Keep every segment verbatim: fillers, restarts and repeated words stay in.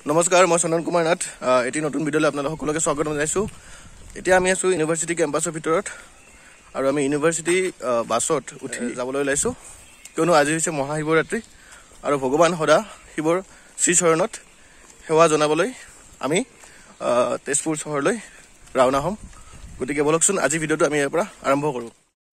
নমস্কাৰ, মই চন্দন কুমাৰ নাথ। এটি নতুন ভিডিঅ'লৈ আপোনালোক সকলোকে স্বাগতম জনাইছোঁ। এতিয়া আমি আছোঁ ইউনিভাৰ্চিটি কেম্পাছৰ ভিতৰত আৰু আমি ইউনিভাৰ্চিটি বাছত উঠি যাবলৈ ওলাইছোঁ, কিয়নো আজি হৈছে মহাশিৱৰাত্ৰি আৰু ভগৱান সদা শিৱৰ শ্ৰীচৰণত সেৱা জনাবলৈ আমি তেজপুৰ চহৰলৈ ৰাওনা হ'ম। গতিকে বলকচোন আজি ভিডিঅ'টো আমি ইয়াৰ পৰা আৰম্ভ কৰোঁ।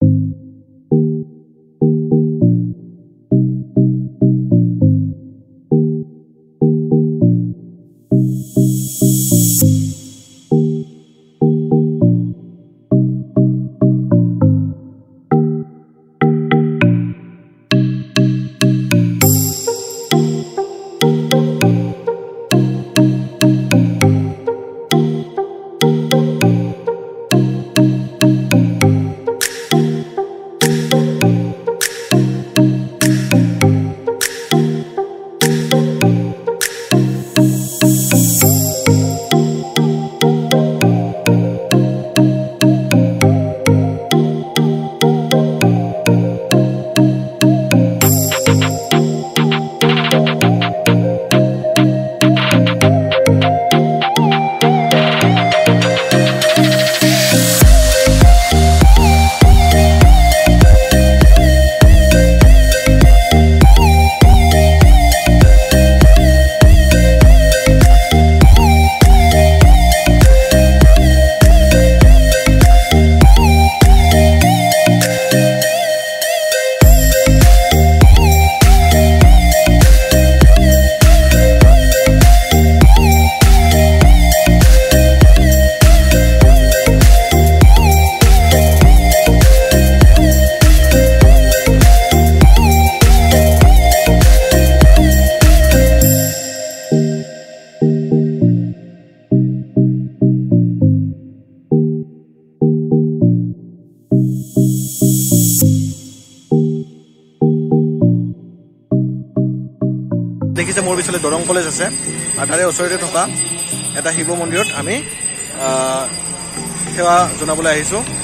দেখিছে মোৰ পিছলে দৰং কলেজ আছে আৰু তাৰে ওচৰতে থকা এটা শিৱ মন্দিৰত আমি সেৱা জনাবলৈ আহিছোঁ।